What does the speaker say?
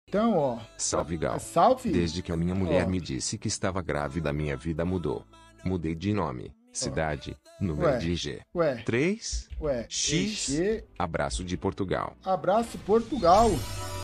Então, ó. Salve, Gal. Salve. Desde que a minha mulher Ó. me disse que estava grávida, minha vida mudou. Mudei de nome, cidade, número Ué. de IG. Ué. 3, Ué. X, EG. abraço de Portugal. Abraço, Portugal.